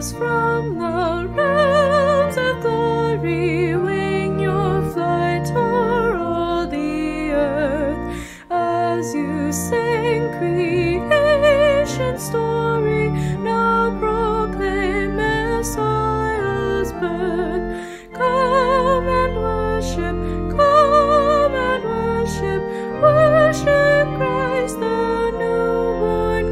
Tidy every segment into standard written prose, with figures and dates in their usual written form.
angels from the realms of glory wing your flight o'er all the earth, as you sing creation's story, now proclaim Messiah's birth. Come and worship, worship Christ the newborn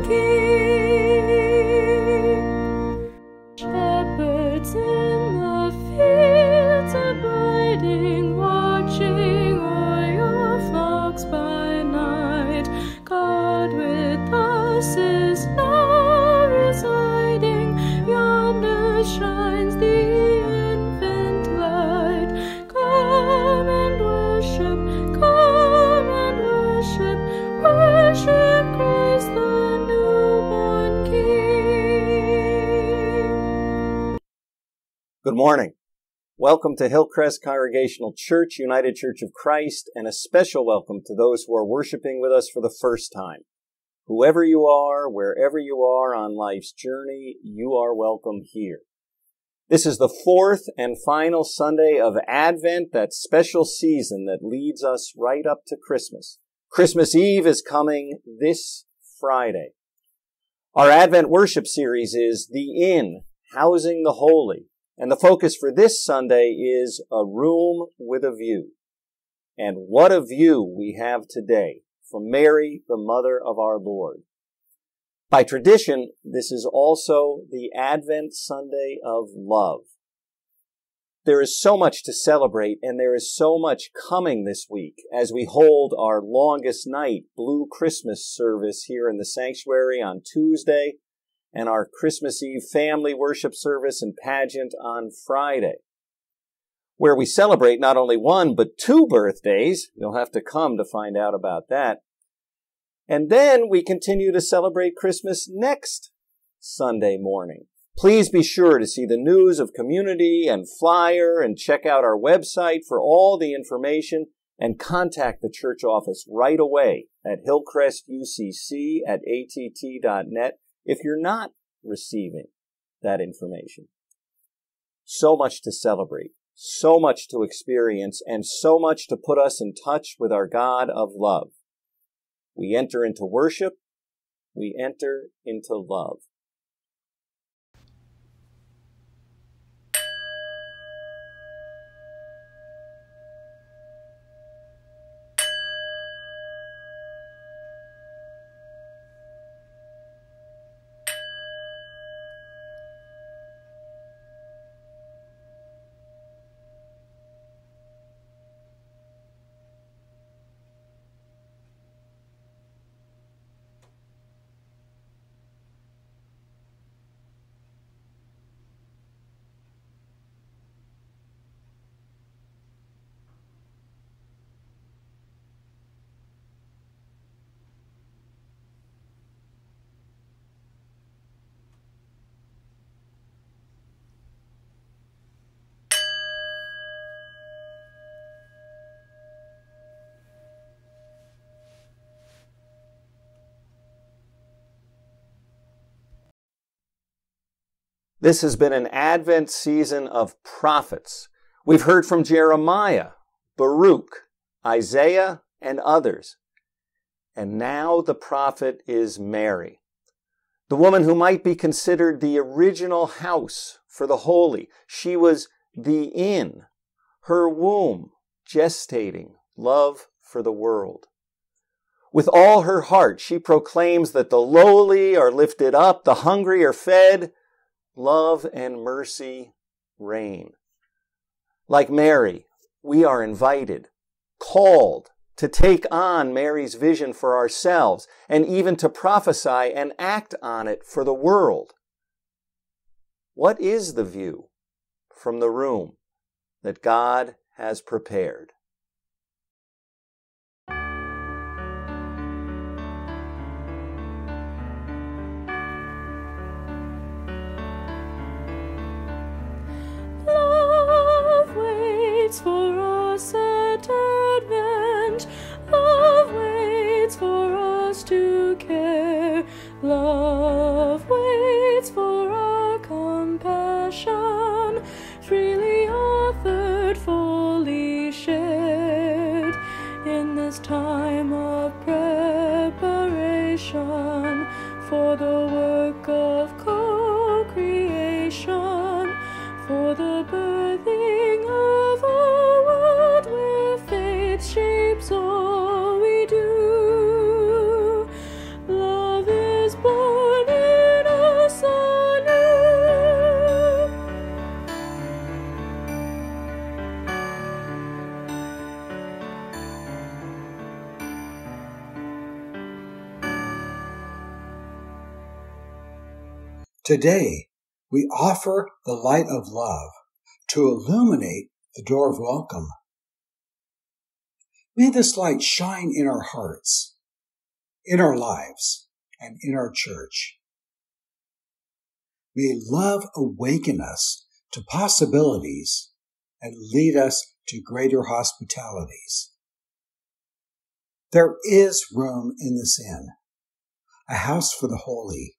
King. Shepherds in the fields abiding, watching o'er your flocks by night. God with us is now residing, yonder shines the infant light. Come and worship, worship Christ the newborn King. Good morning. Welcome to Hillcrest Congregational Church, United Church of Christ, and a special welcome to those who are worshiping with us for the first time. Whoever you are, wherever you are on life's journey, you are welcome here. This is the fourth and final Sunday of Advent, that special season that leads us right up to Christmas. Christmas Eve is coming this Friday. Our Advent worship series is The Inn, Housing the Holy, and the focus for this Sunday is A Room with a View. And what a view we have today from Mary, the Mother of our Lord. By tradition, this is also the Advent Sunday of Love. There is so much to celebrate, and there is so much coming this week as we hold our longest night Blue Christmas service here in the sanctuary on Tuesday, and our Christmas Eve family worship service and pageant on Friday, where we celebrate not only one but two birthdays. You'll have to come to find out about that. And then we continue to celebrate Christmas next Sunday morning. Please be sure to see the news of community and flyer and check out our website for all the information, and contact the church office right away at hillcrestucc@att.net if you're not receiving that information. So much to celebrate, so much to experience, and so much to put us in touch with our God of love. We enter into worship, we enter into love. This has been an Advent season of prophets. We've heard from Jeremiah, Baruch, Isaiah, and others. And now the prophet is Mary, the woman who might be considered the original house for the holy. She was the inn, her womb gestating love for the world. With all her heart, she proclaims that the lowly are lifted up, the hungry are fed, love and mercy reign. Like Mary, we are invited, called to take on Mary's vision for ourselves, and even to prophesy and act on it for the world. What is the view from the room that God has prepared? For us at Advent, love waits for us to care, love waits for our compassion. time of preparation for the work of co-creation, for the birthing of a world where faith shapes all we do. Love is born in us anew. Today, we offer the light of love to illuminate the door of welcome. May this light shine in our hearts, in our lives, and in our church. May love awaken us to possibilities and lead us to greater hospitalities. There is room in this inn, a house for the holy.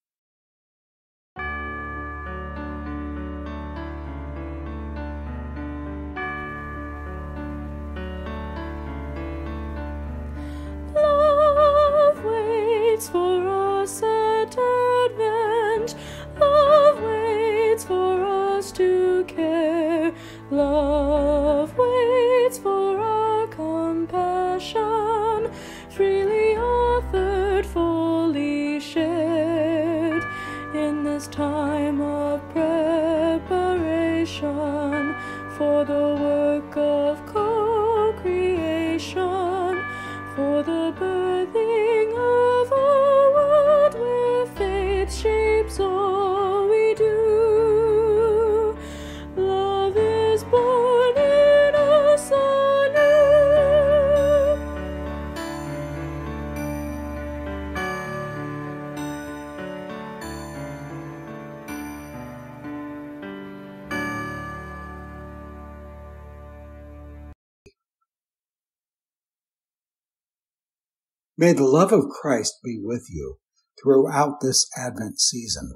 Love waits for us at Advent. Love waits for us to care. Love waits for our compassion, freely offered, fully shared. In this time of preparation for the work of co-creation, for the birthing of a world where faith shapes all we do. Love is born in us anew. May the love of Christ be with you throughout this Advent season.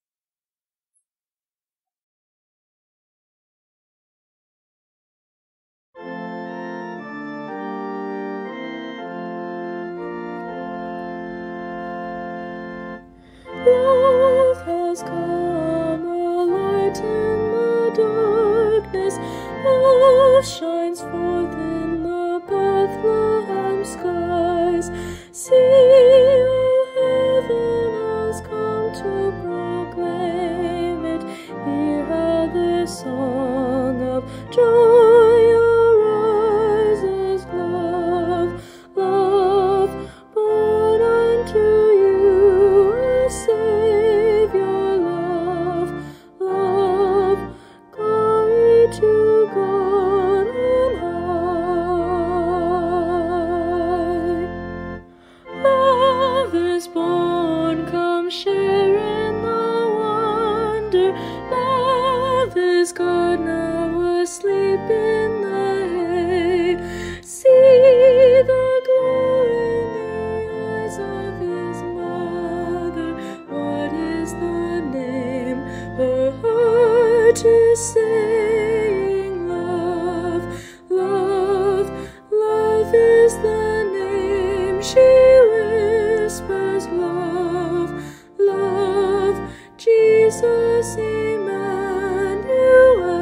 Love has come, a light in the darkness. Love shines forth in the Bethlehem skies. See, O heaven has come to proclaim it. Hear how this song of joy arises. Love, love, born unto you a Savior. Love, love, glory to God on high. Love is born, come share in the wonder. Love is God now asleep in the hay. See the glow in the eyes of his mother. What is the name? Her heart is saying love, love, love is the name. She whispers love, love, Jesus Emmanuel.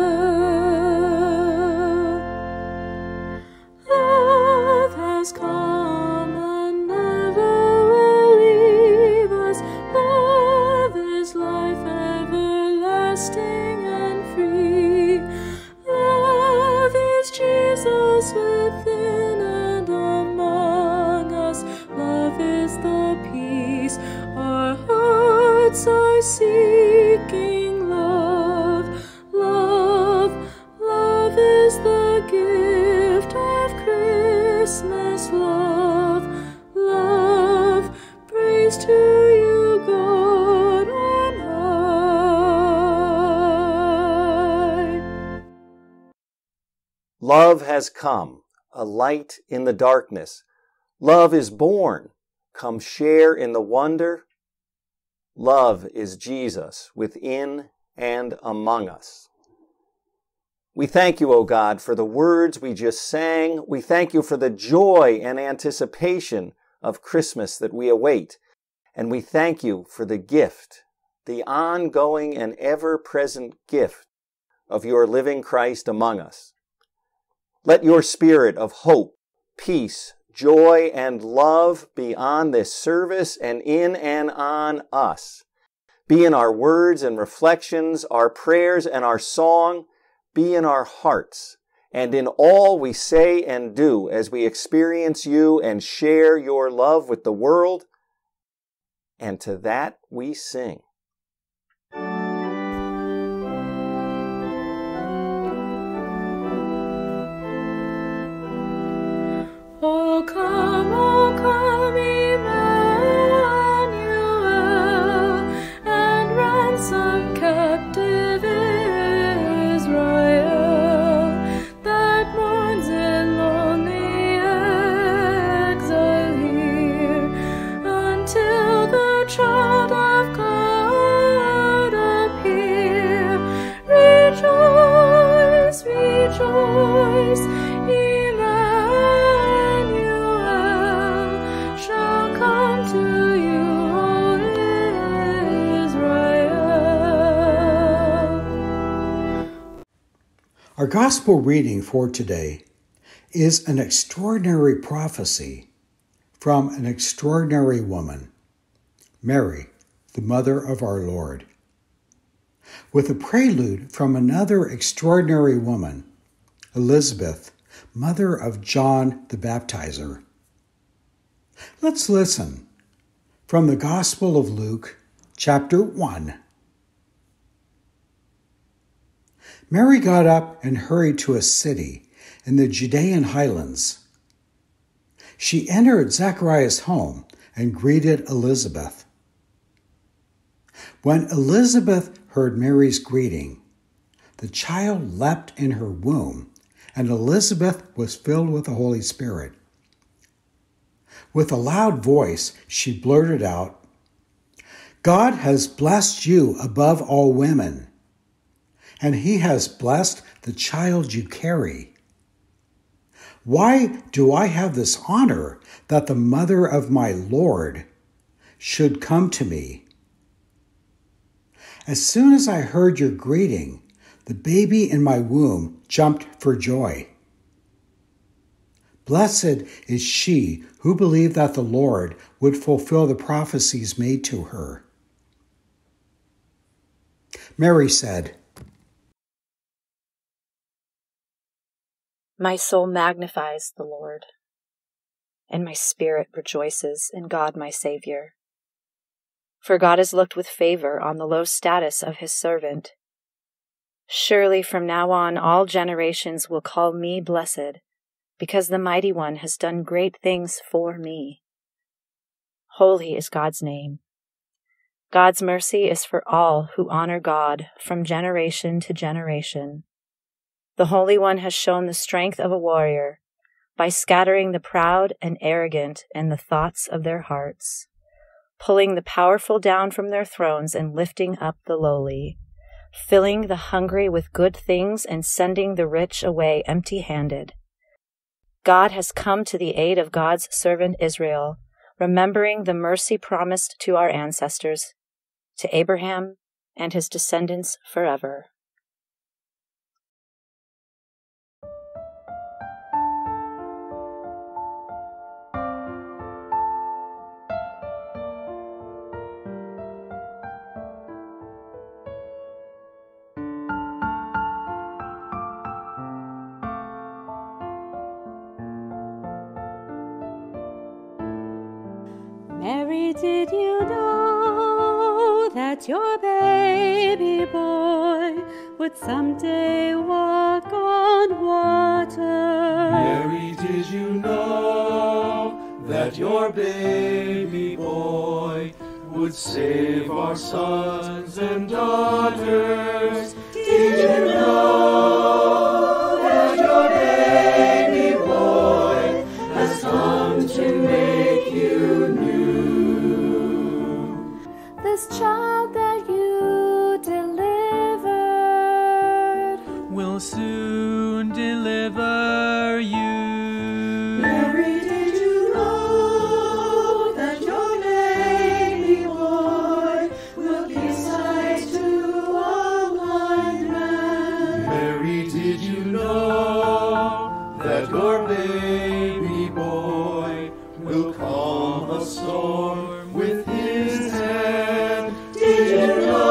Love has come and never will leave us. Love is life everlasting and free. Love is Jesus within and among us. Love is the peace our hearts are seeking. Love, love, love is the gift of Christmas. Love, love, praise to you, God on high. Love has come, a light in the darkness. Love is born, come share in the wonder. Love is Jesus within and among us. We thank you, O God, for the words we just sang. We thank you for the joy and anticipation of Christmas that we await. And we thank you for the gift, the ongoing and ever-present gift of your living Christ among us. Let your spirit of hope, peace, joy, and love be on this service and in and on us. Be in our words and reflections, our prayers and our song. Be in our hearts and in all we say and do as we experience you and share your love with the world. And to that we sing. O come, Emmanuel, and ransom captive Israel, that mourns in lonely exile here, until the child of God appear. Rejoice, rejoice, Our gospel reading for today is an extraordinary prophecy from an extraordinary woman, Mary, the mother of our Lord, with a prelude from another extraordinary woman, Elizabeth, mother of John the Baptizer. Let's listen from the Gospel of Luke, chapter 1. Mary got up and hurried to a city in the Judean highlands. She entered Zechariah's home and greeted Elizabeth. When Elizabeth heard Mary's greeting, the child leapt in her womb, and Elizabeth was filled with the Holy Spirit. With a loud voice, she blurted out, "God has blessed you above all women, and he has blessed the child you carry. Why do I have this honor that the mother of my Lord should come to me? As soon as I heard your greeting, the baby in my womb jumped for joy. Blessed is she who believed that the Lord would fulfill the prophecies made to her." Mary said, "My soul magnifies the Lord, and my spirit rejoices in God my Savior. For God has looked with favor on the low status of his servant. Surely from now on all generations will call me blessed, because the Mighty One has done great things for me. Holy is God's name. God's mercy is for all who honor God from generation to generation. The Holy One has shown the strength of a warrior by scattering the proud and arrogant in the thoughts of their hearts, pulling the powerful down from their thrones and lifting up the lowly, filling the hungry with good things and sending the rich away empty-handed. God has come to the aid of God's servant Israel, remembering the mercy promised to our ancestors, to Abraham and his descendants forever." Mary, did you know that your baby boy would someday walk on water? Mary, did you know that your baby boy would save our sons and daughters? Did you know that your baby boy has come to make you new? This child that you delivered Will soon will calm a storm with his hand. Did you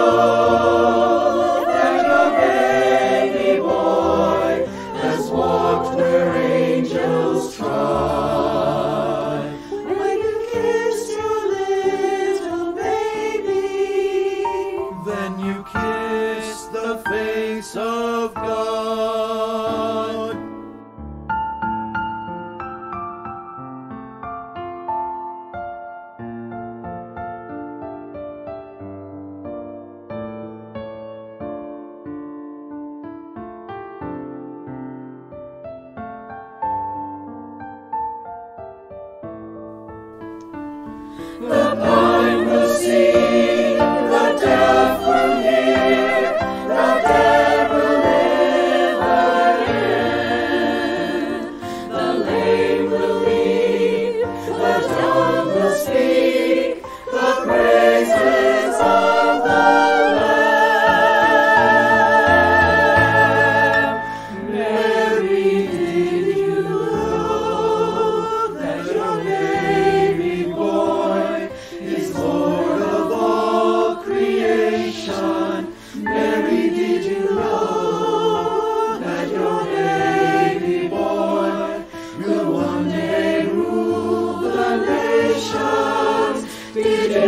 know that your baby boy has walked where angels trod? When you kissed your little baby, then you kissed the face of God. The blind will see, the deaf will hear, the dead will live again. The lame will leap, the dumb will speak, the praises of the Lamb. Mary, did you know that your baby boy is Lord of all creation? Mary, did you know that your baby boy will one day rule the nations? Did you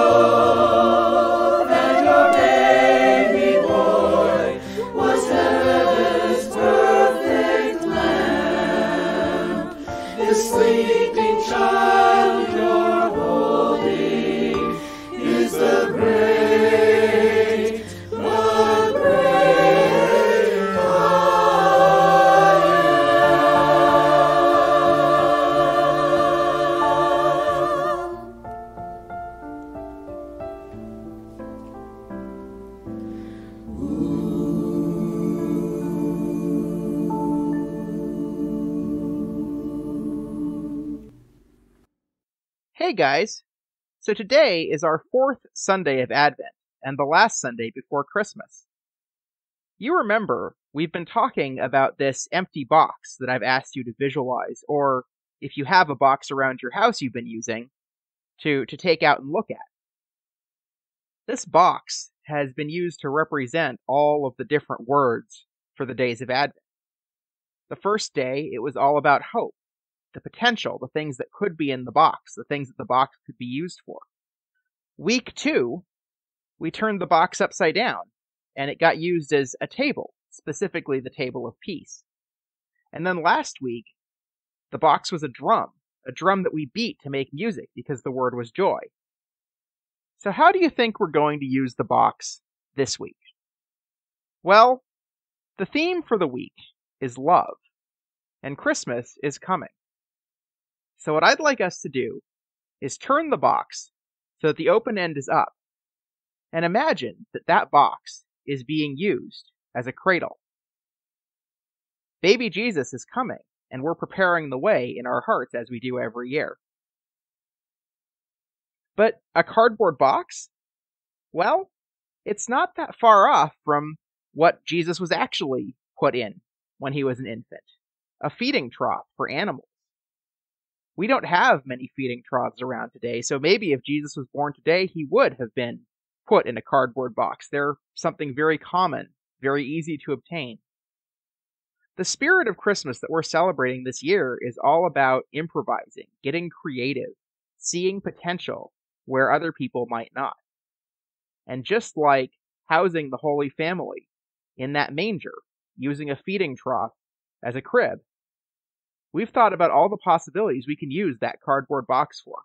know that your baby boy was heaven's perfect Lamb? This sleeping child you're holding is the great I Hey guys! So today is our 4th Sunday of Advent, and the last Sunday before Christmas. You remember, we've been talking about this empty box that I've asked you to visualize, or if you have a box around your house you've been using, to take out and look at. This box has been used to represent all of the different words for the days of Advent. The first day, it was all about hope, the potential, the things that could be in the box, the things that the box could be used for. Week 2, we turned the box upside down, and it got used as a table, specifically the table of peace. And then last week, the box was a drum that we beat to make music because the word was joy. So how do you think we're going to use the box this week? Well, the theme for the week is love, and Christmas is coming. So what I'd like us to do is turn the box so that the open end is up, and imagine that that box is being used as a cradle. Baby Jesus is coming, and we're preparing the way in our hearts as we do every year. But a cardboard box? Well, it's not that far off from what Jesus was actually put in when he was an infant, a feeding trough for animals. We don't have many feeding troughs around today, so maybe if Jesus was born today, he would have been put in a cardboard box. They're something very common, very easy to obtain. The spirit of Christmas that we're celebrating this year is all about improvising, getting creative, seeing potential where other people might not. And just like housing the Holy Family in that manger, using a feeding trough as a crib, we've thought about all the possibilities we can use that cardboard box for.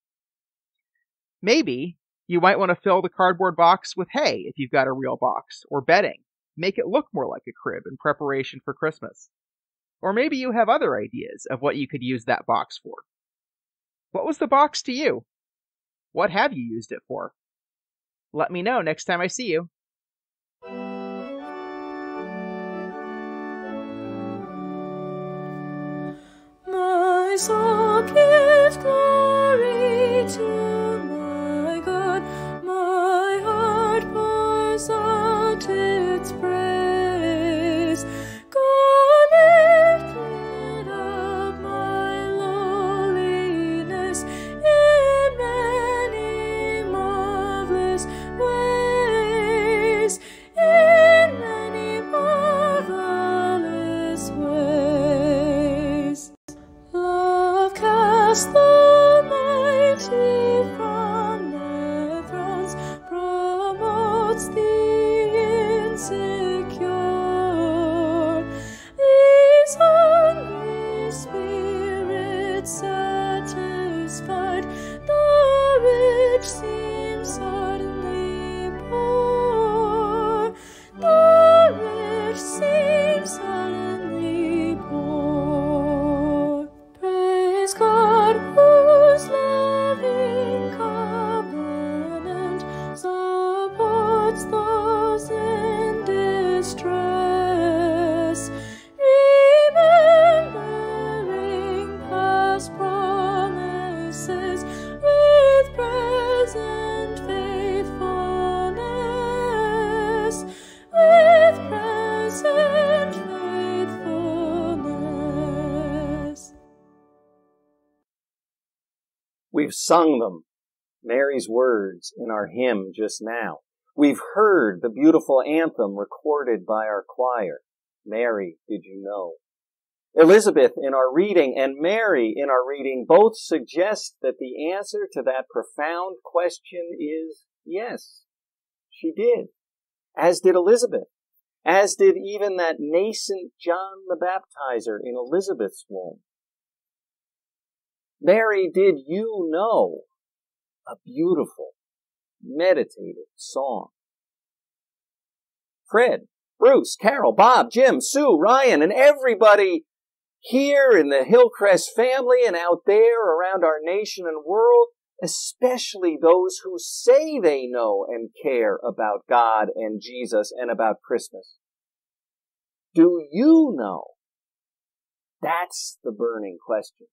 Maybe you might want to fill the cardboard box with hay if you've got a real box, or bedding. Make it look more like a crib in preparation for Christmas. Or maybe you have other ideas of what you could use that box for. What was the box to you? What have you used it for? Let me know next time I see you. My soul gives glory to my God, my heart pours out its praise. God lifted up my lowliness, We've sung them, Mary's words, in our hymn just now. We've heard the beautiful anthem recorded by our choir, Mary, Did You Know? Elizabeth in our reading and Mary in our reading both suggest that the answer to that profound question is yes, she did. As did Elizabeth. As did even that nascent John the Baptizer in Elizabeth's womb. Mary, did you know? A beautiful, meditative song. Fred, Bruce, Carol, Bob, Jim, Sue, Ryan, and everybody here in the Hillcrest family and out there around our nation and world, especially those who say they know and care about God and Jesus and about Christmas. Do you know? That's the burning question.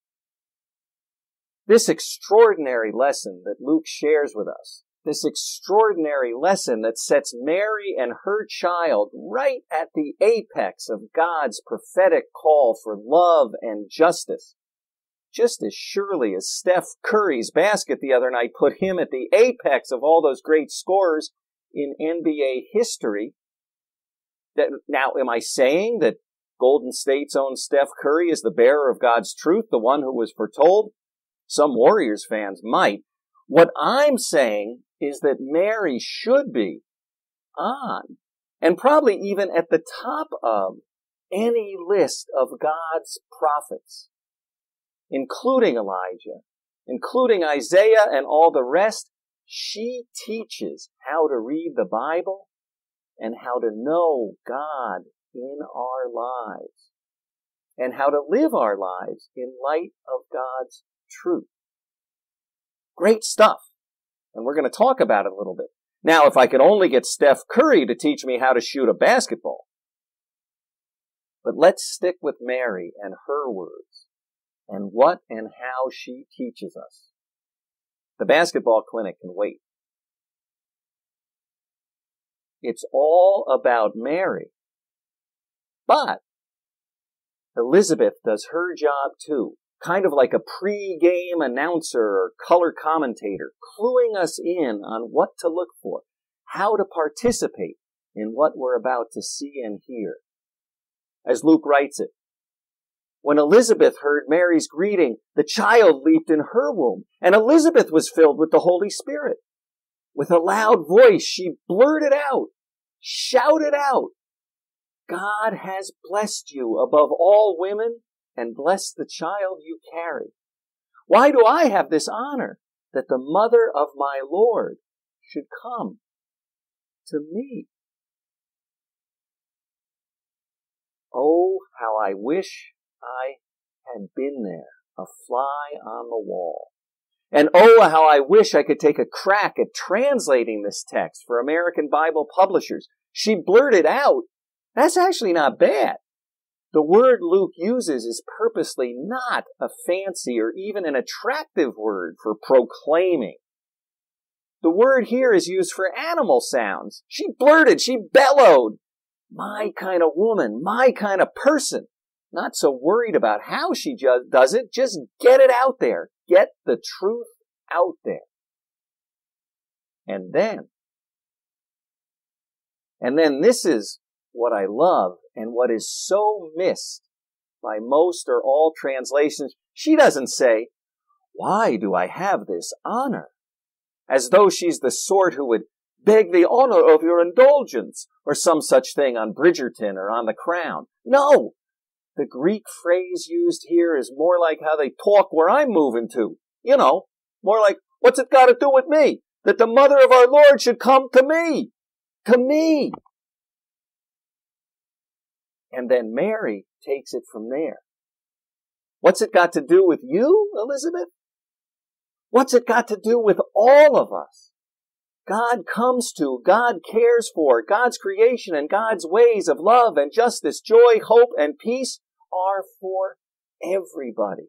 This extraordinary lesson that Luke shares with us, this extraordinary lesson that sets Mary and her child right at the apex of God's prophetic call for love and justice, just as surely as Steph Curry's basket the other night put him at the apex of all those great scorers in NBA history. Now, am I saying that Golden State's own Steph Curry is the bearer of God's truth, the one who was foretold? Some Warriors fans might. What I'm saying is that Mary should be on, and probably even at the top of, any list of God's prophets, including Elijah, including Isaiah and all the rest. She teaches how to read the Bible and how to know God in our lives and how to live our lives in light of God's truth. Great stuff. And we're going to talk about it a little bit. Now, if I could only get Steph Curry to teach me how to shoot a basketball. But let's stick with Mary and her words and what and how she teaches us. The basketball clinic can wait. It's all about Mary. But Elizabeth does her job too, kind of like a pre-game announcer or color commentator, cluing us in on what to look for, how to participate in what we're about to see and hear. As Luke writes it, when Elizabeth heard Mary's greeting, the child leaped in her womb, and Elizabeth was filled with the Holy Spirit. With a loud voice, she blurted out, shouted out, God has blessed you above all women and blessed the child you carry. Why do I have this honor that the mother of my Lord should come to me? Oh, how I wish I had been there, a fly on the wall. And oh, how I wish I could take a crack at translating this text for American Bible publishers. She blurted out, that's actually not bad. The word Luke uses is purposely not a fancy or even an attractive word for proclaiming. The word here is used for animal sounds. She blurted, she bellowed. My kind of woman, my kind of person. Not so worried about how she does it, just get it out there. Get the truth out there. And then this is what I love and what is so missed by most or all translations. She doesn't say, why do I have this honor? As though she's the sort who would beg the honor of your indulgence or some such thing on Bridgerton or on The Crown. No! The Greek phrase used here is more like how they talk where I'm moving to. You know, more like, what's it got to do with me? That the mother of our Lord should come to me. To me. And then Mary takes it from there. What's it got to do with you, Elizabeth? What's it got to do with all of us? God comes to, God cares for, God's creation and God's ways of love and justice, joy, hope, and peace are for everybody.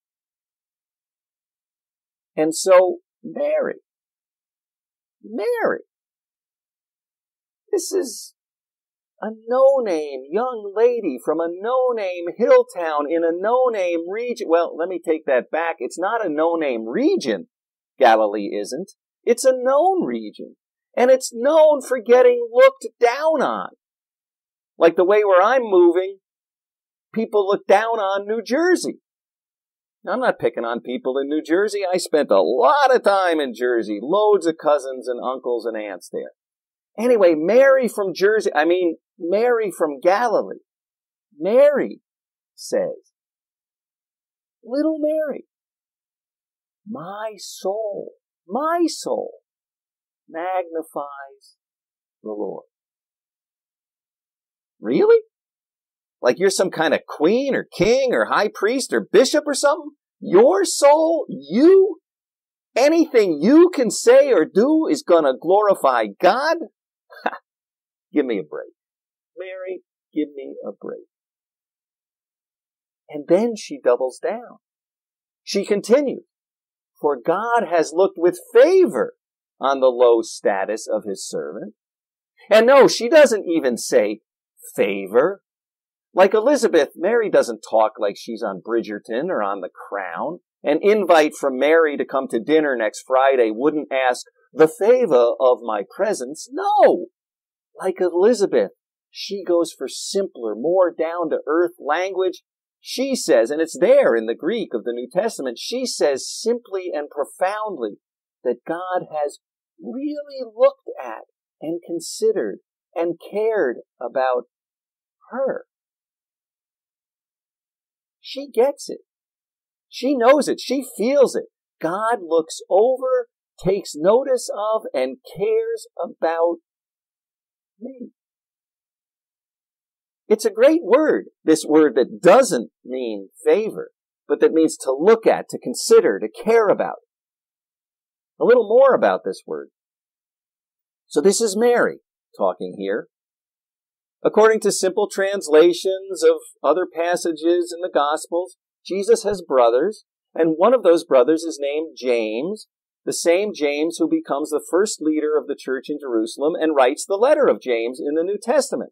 And so, Mary, this is A no-name young lady from a no-name hill town in a no-name region. Well, let me take that back. It's not a no-name region. Galilee isn't. It's a known region. And it's known for getting looked down on. Like the way where I'm moving, people look down on New Jersey. I'm not picking on people in New Jersey. I spent a lot of time in Jersey. Loads of cousins and uncles and aunts there. Anyway, Mary from Galilee. Mary says, little Mary, my soul magnifies the Lord. Really? Like you're some kind of queen or king or high priest or bishop or something? Your soul, anything you can say or do is going to glorify God? Give me a break. Mary, give me a break. And then she doubles down. She continues, for God has looked with favor on the low status of his servant. And no, she doesn't even say favor. Like Elizabeth, Mary doesn't talk like she's on Bridgerton or on The Crown. An invite from Mary to come to dinner next Friday wouldn't ask the favor of my presence. No! Like Elizabeth, she goes for simpler, more down-to-earth language. She says, and it's there in the Greek of the New Testament, she says simply and profoundly that God has really looked at and considered and cared about her. She gets it. She knows it. She feels it. God looks over, takes notice of, and cares about me. It's a great word, this word that doesn't mean favor, but that means to look at, to consider, to care about. A little more about this word. So this is Mary talking here. According to simple translations of other passages in the Gospels, Jesus has brothers, and one of those brothers is named James, the same James who becomes the first leader of the church in Jerusalem and writes the letter of James in the New Testament.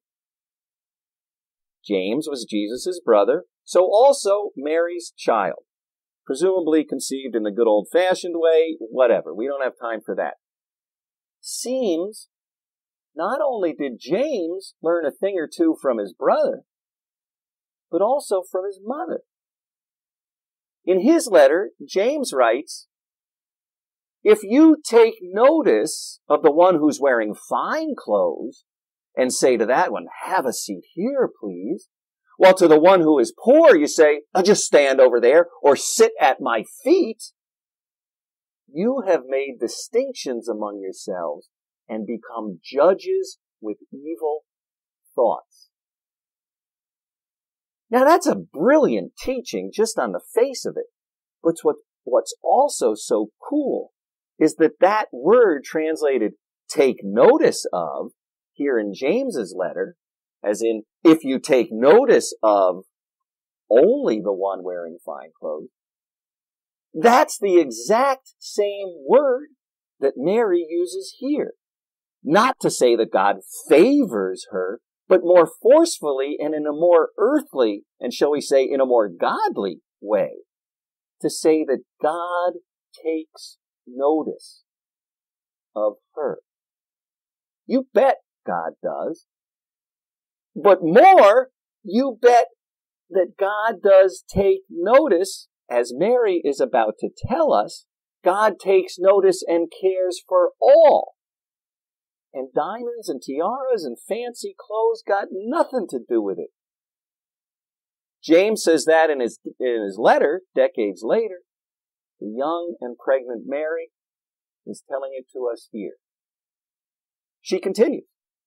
James was Jesus' brother, so also Mary's child, presumably conceived in the good old-fashioned way, whatever. We don't have time for that. Seems not only did James learn a thing or two from his brother, but also from his mother. In his letter, James writes, if you take notice of the one who's wearing fine clothes and say to that one, have a seat here, please, while to the one who is poor you say, just stand over there or sit at my feet, you have made distinctions among yourselves and become judges with evil thoughts. Now that's a brilliant teaching just on the face of it. But what's also so cool is that word translated take notice of here in James's letter, as in if you take notice of only the one wearing fine clothes, that's the exact same word that Mary uses here. Not to say that God favors her, but more forcefully and in a more earthly, and shall we say in a more godly way, to say that God takes notice of her. You bet God does. But more, you bet that God does take notice, as Mary is about to tell us, God takes notice and cares for all. And diamonds and tiaras and fancy clothes got nothing to do with it. James says that in his letter, decades later. The young and pregnant Mary is telling it to us here. She continues.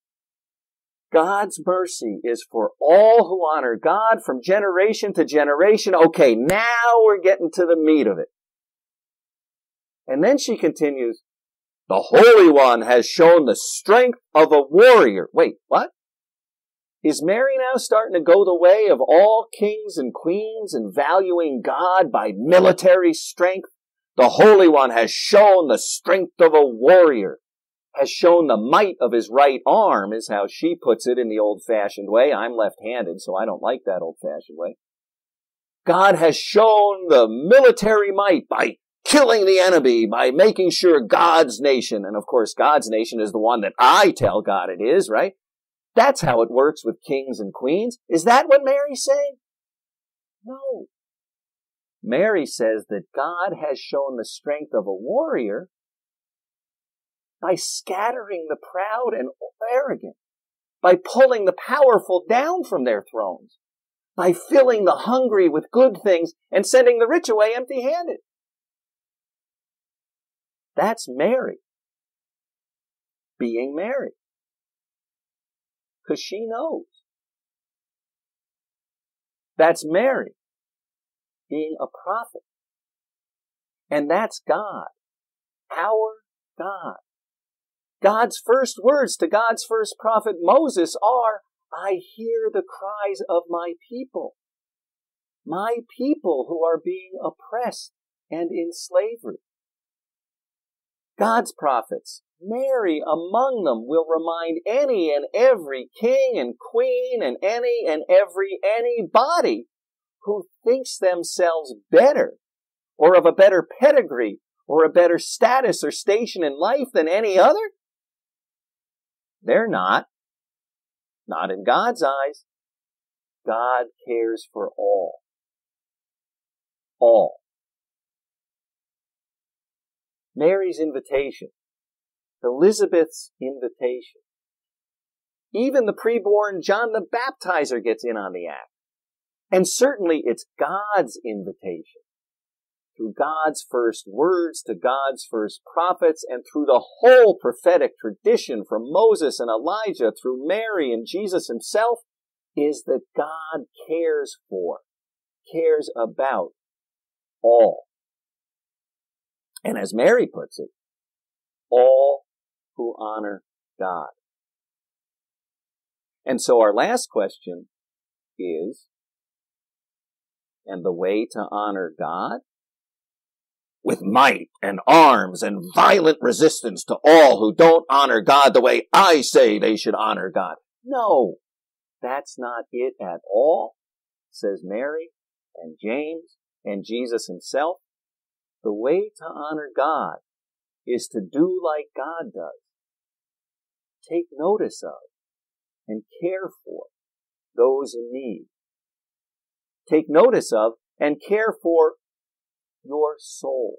God's mercy is for all who honor God from generation to generation. Okay, now we're getting to the meat of it. And then she continues, the Holy One has shown the strength of a warrior. Wait, what? Is Mary now starting to go the way of all kings and queens and valuing God by military strength? The Holy One has shown the strength of a warrior. has shown the might of his right arm, is how she puts it in the old-fashioned way. I'm left-handed, so I don't like that old-fashioned way. God has shown the military might by killing the enemy, by making sure God's nation, and of course God's nation is the one that I tell God it is, right? That's how it works with kings and queens. Is that what Mary's saying? No. Mary says that God has shown the strength of a warrior by scattering the proud and arrogant, by pulling the powerful down from their thrones, by filling the hungry with good things and sending the rich away empty-handed. That's Mary being Mary, because she knows. That's Mary being a prophet. And that's God, our God. God's first words to God's first prophet Moses are, I hear the cries of my people who are being oppressed and in slavery. God's prophets, Mary among them, will remind any and every king and queen and any and every anybody who thinks themselves better or of a better pedigree or a better status or station in life than any other. They're not. Not in God's eyes. God cares for all. All. Mary's invitation, Elizabeth's invitation. Even the preborn John the Baptizer gets in on the act. And certainly it's God's invitation. Through God's first words to God's first prophets and through the whole prophetic tradition from Moses and Elijah through Mary and Jesus himself, is that God cares for, cares about all. And as Mary puts it, all who honor God. And so our last question is, and the way to honor God? With might and arms and violent resistance to all who don't honor God the way I say they should honor God. No, that's not it at all, says Mary and James and Jesus himself. The way to honor God is to do like God does. Take notice of and care for those in need. Take notice of and care for your soul.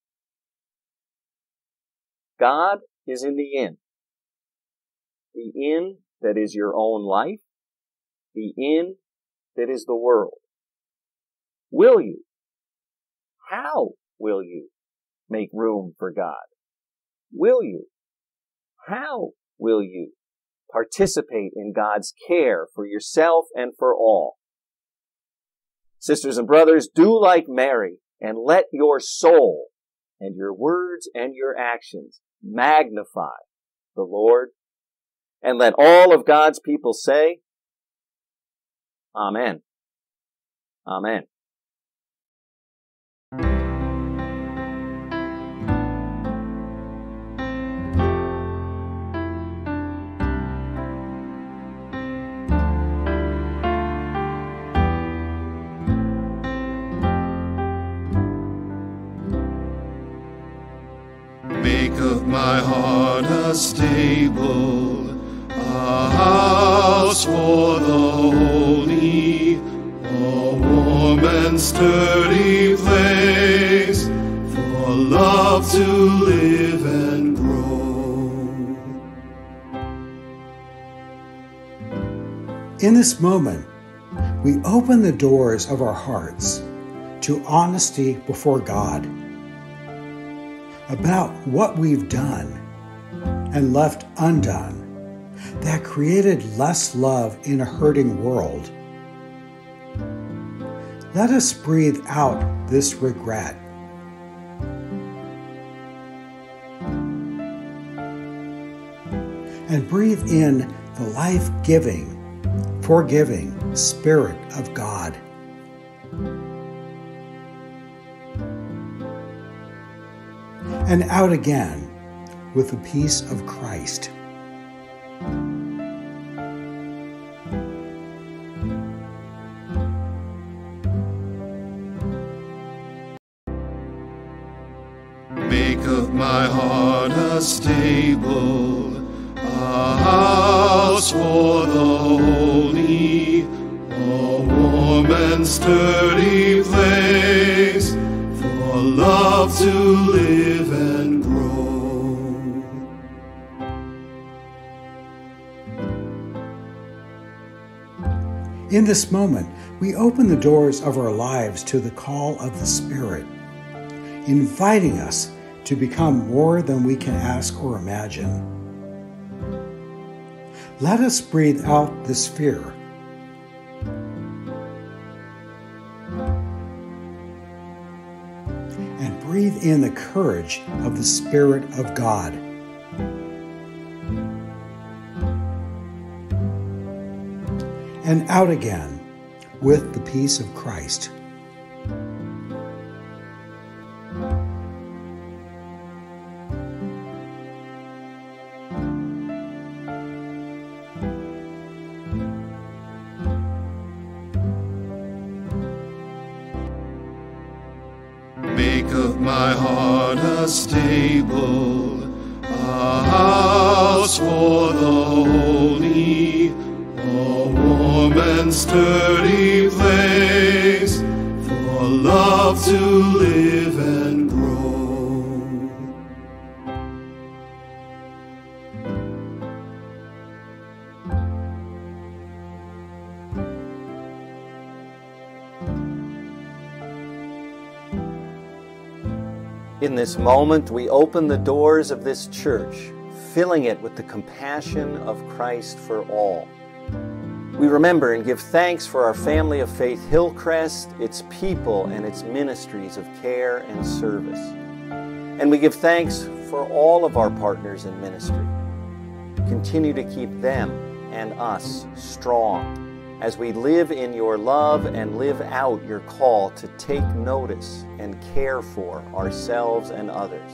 God is in the inn. The inn that is your own life. The inn that is the world. Will you? How will you make room for God? Will you? How will you participate in God's care for yourself and for all? Sisters and brothers, do like Mary and let your soul and your words and your actions magnify the Lord. And let all of God's people say, Amen. Amen. Make of my heart a stable, a house for the holy, a warm and sturdy place for love to live and grow. In this moment, we open the doors of our hearts to honesty before God about what we've done and left undone that created less love in a hurting world. Let us breathe out this regret. And breathe in the life-giving, forgiving Spirit of God. And out again with the peace of Christ. Make of my heart a stable, a house for the holy, a warm and sturdy place, for love to live and grow. In this moment, we open the doors of our lives to the call of the Spirit, inviting us to become more than we can ask or imagine. Let us breathe out this fear. And breathe in the courage of the Spirit of God. And out again with the peace of Christ. Make of my heart a stable, a house for the holy, a warm and sturdy place, for love to live and grow. In this moment, we open the doors of this church, filling it with the compassion of Christ for all. We remember and give thanks for our family of faith, Hillcrest, its people, and its ministries of care and service. And we give thanks for all of our partners in ministry. Continue to keep them and us strong as we live in your love and live out your call to take notice and care for ourselves and others.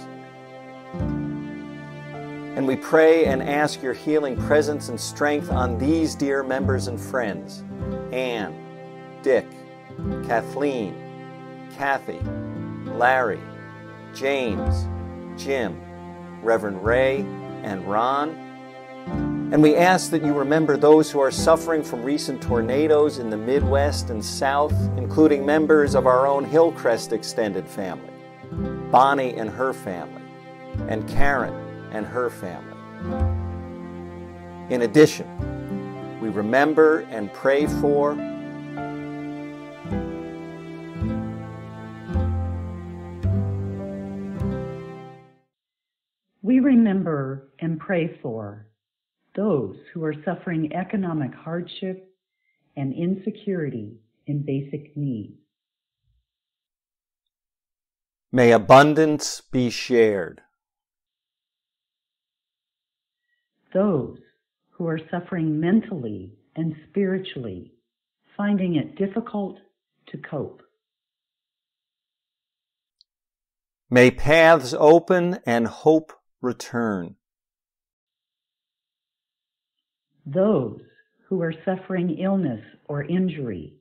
And we pray and ask your healing presence and strength on these dear members and friends: Anne, Dick, Kathleen, Kathy, Larry, James, Jim, Reverend Ray, and Ron. And we ask that you remember those who are suffering from recent tornadoes in the Midwest and South, including members of our own Hillcrest extended family, Bonnie and her family, and Karen and her family. In addition, we remember and pray for We remember and pray for those who are suffering economic hardship and insecurity in basic needs. May abundance be shared. Those who are suffering mentally and spiritually, finding it difficult to cope. May paths open and hope return. Those who are suffering illness or injury.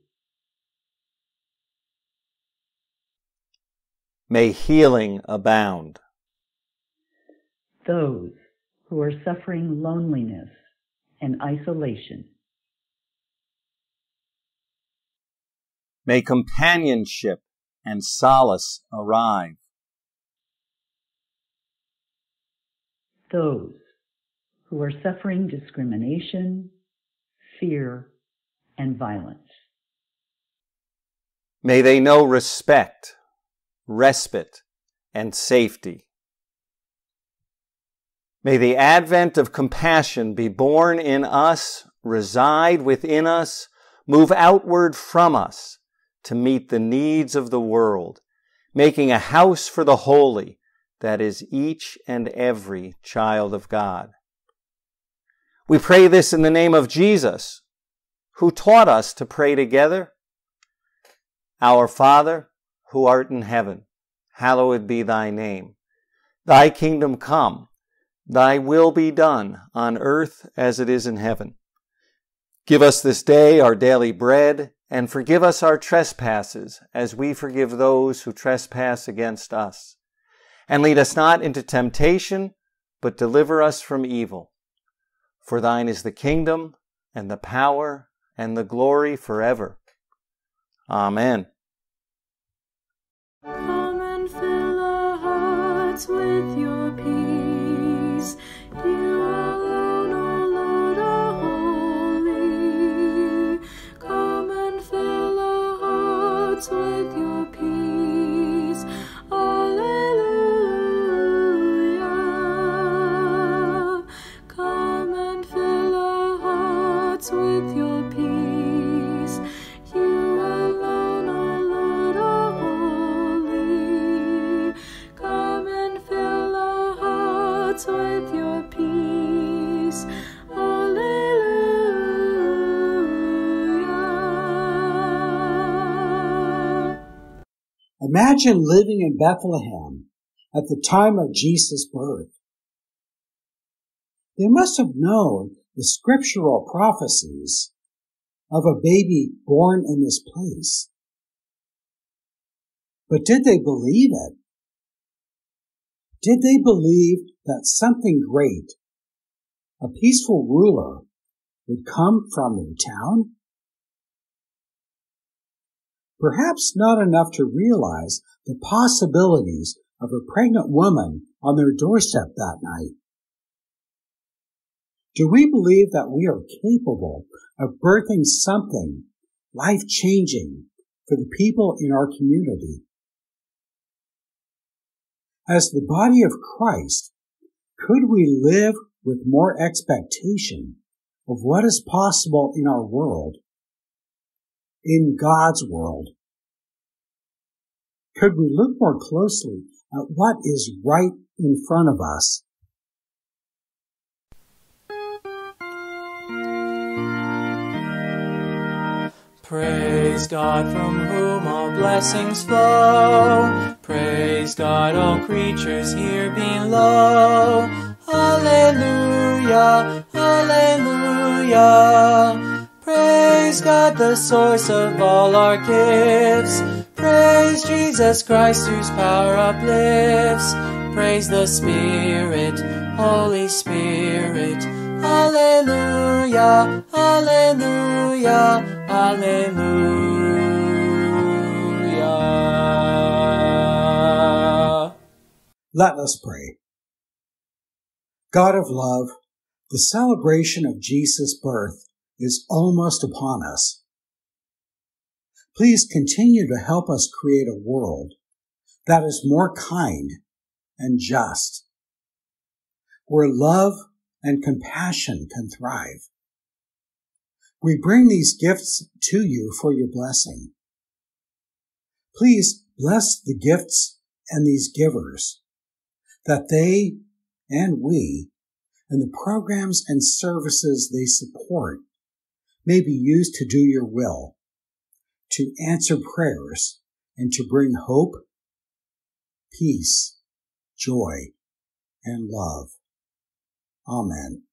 May healing abound. Those who are suffering loneliness and isolation. May companionship and solace arrive. Those who are suffering discrimination, fear, and violence. May they know respect, respite, and safety. May the advent of compassion be born in us, reside within us, move outward from us to meet the needs of the world, making a house for the holy that is each and every child of God. We pray this in the name of Jesus, who taught us to pray together. Our Father, who art in heaven, hallowed be thy name. Thy kingdom come. Thy will be done on earth as it is in heaven. Give us this day our daily bread, and forgive us our trespasses as we forgive those who trespass against us. And lead us not into temptation, but deliver us from evil. For thine is the kingdom, and the power, and the glory forever. Amen. Come and fill our hearts with your peace. You alone, O Lord, are holy. Come and fill our hearts with your peace. Alleluia. Come and fill our hearts with your peace. You alone, O Lord, are holy. Come and fill our hearts with your peace. Alleluia. Imagine living in Bethlehem at the time of Jesus' birth. They must have known the scriptural prophecies of a baby born in this place. But did they believe it? Did they believe that something great, a peaceful ruler, would come from their town? Perhaps not enough to realize the possibilities of a pregnant woman on their doorstep that night. Do we believe that we are capable of birthing something life-changing for the people in our community? As the body of Christ, could we live with more expectation of what is possible in our world, in God's world? Could we look more closely at what is right in front of us? Praise God from whom all blessings flow. Praise God, all creatures here below. Alleluia, alleluia. Praise God, the source of all our gifts. Praise Jesus Christ, whose power uplifts. Praise the Spirit, Holy Spirit. Alleluia, alleluia, alleluia. Let us pray. God of love, the celebration of Jesus' birth is almost upon us. Please continue to help us create a world that is more kind and just, where love and compassion can thrive. We bring these gifts to you for your blessing. Please bless the gifts and these givers, that they and we and the programs and services they support may be used to do your will, to answer prayers, and to bring hope, peace, joy, and love. Amen.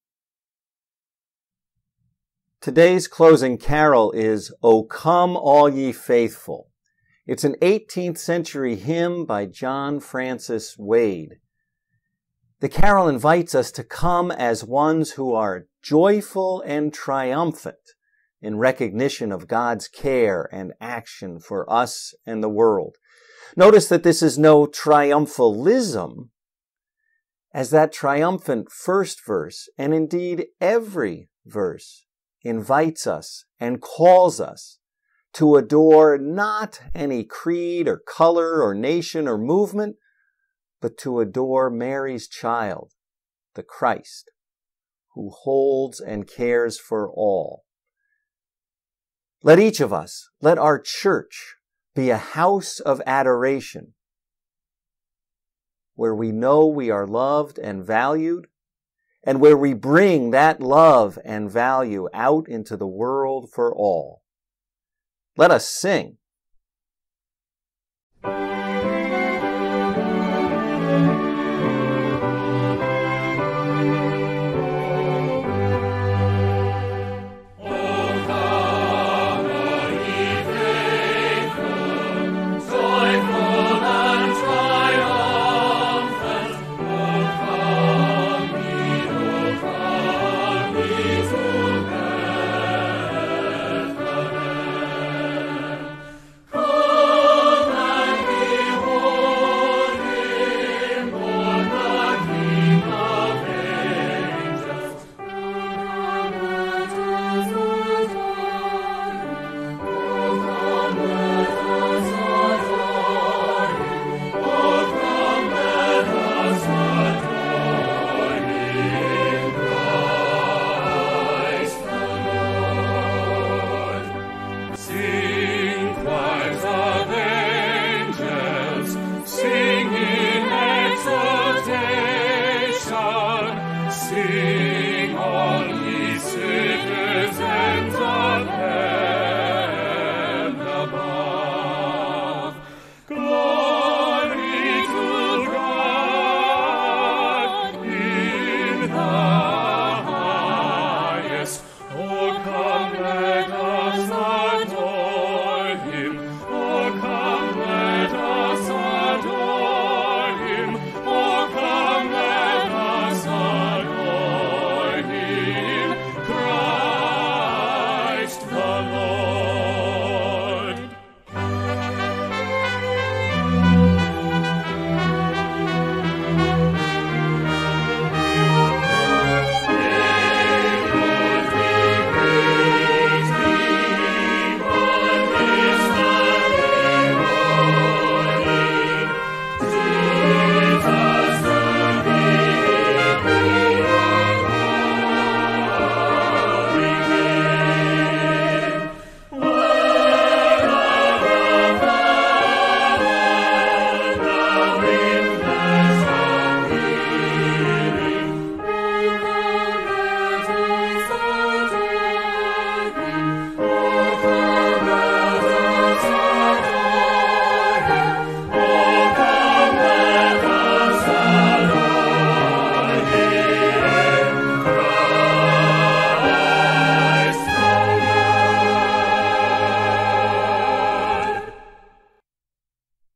Today's closing carol is O Come All Ye Faithful. It's an 18th century hymn by John Francis Wade. The carol invites us to come as ones who are joyful and triumphant in recognition of God's care and action for us and the world. Notice that this is no triumphalism, as that triumphant first verse, and indeed every verse, invites us and calls us to adore not any creed or color or nation or movement, but to adore Mary's child, the Christ, who holds and cares for all. Let each of us, let our church be a house of adoration, where we know we are loved and valued, and where we bring that love and value out into the world for all. Let us sing.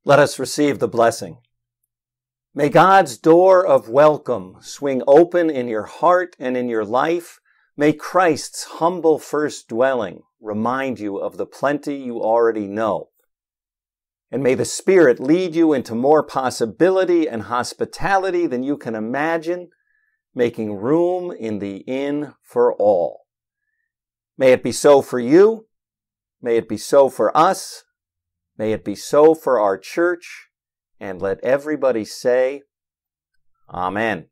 Let us receive the blessing. May God's door of welcome swing open in your heart and in your life. May Christ's humble first dwelling remind you of the plenty you already know. And may the Spirit lead you into more possibility and hospitality than you can imagine, making room in the inn for all. May it be so for you. May it be so for us. May it be so for our church. And let everybody say, Amen.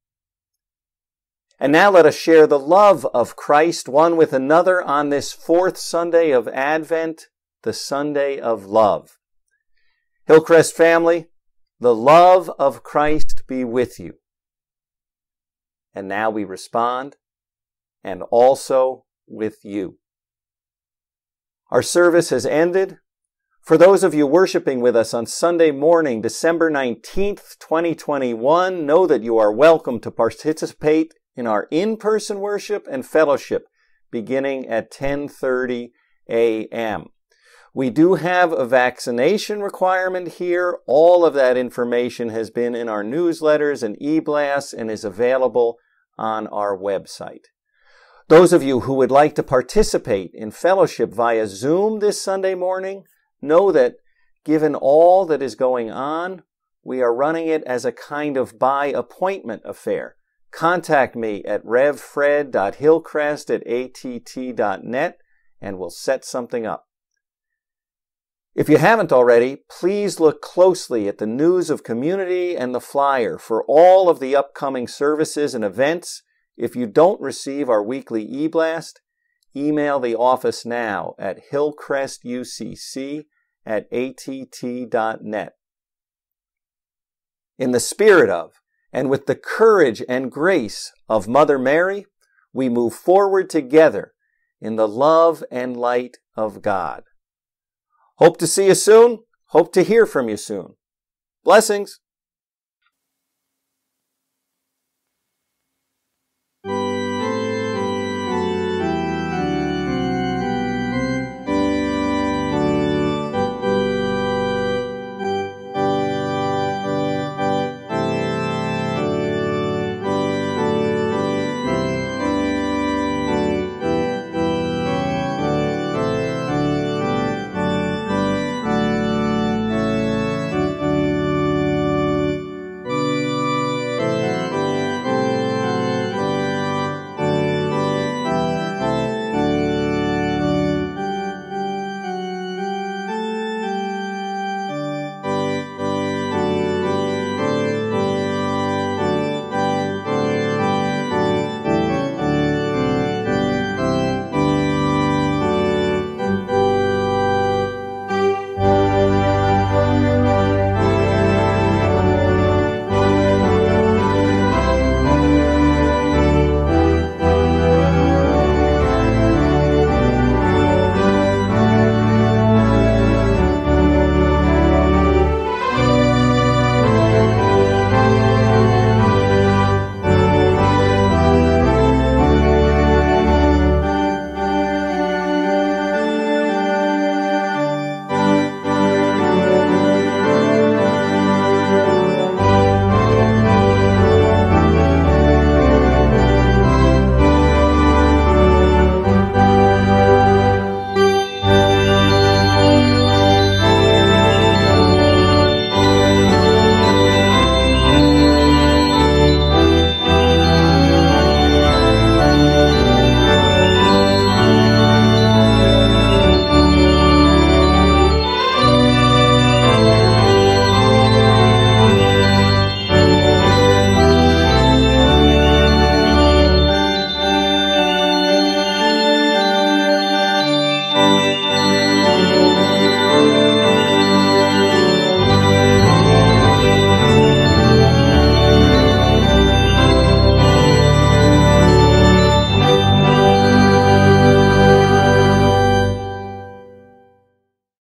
And now let us share the love of Christ one with another on this fourth Sunday of Advent, the Sunday of love. Hillcrest family, the love of Christ be with you. And now we respond, and also with you. Our service has ended. For those of you worshiping with us on Sunday morning, December 19th, 2021, know that you are welcome to participate in our in-person worship and fellowship beginning at 10:30 a.m. We do have a vaccination requirement here. All of that information has been in our newsletters and e-blasts and is available on our website. Those of you who would like to participate in fellowship via Zoom this Sunday morning, know that given all that is going on, we are running it as a kind of by appointment affair. Contact me at revfred.hillcrest@att.net and we'll set something up. If you haven't already, please look closely at the News of Community and the flyer for all of the upcoming services and events. If you don't receive our weekly e-blast, email the office now at hillcrestucc@att.net. In the spirit of, and with the courage and grace of Mother Mary, we move forward together in the love and light of God. Hope to see you soon. Hope to hear from you soon. Blessings.